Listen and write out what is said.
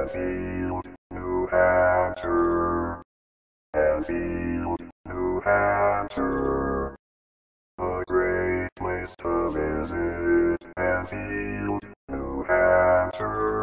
Enfield, New Hampshire. Enfield, New Hampshire. A great place to visit. Enfield, New Hampshire.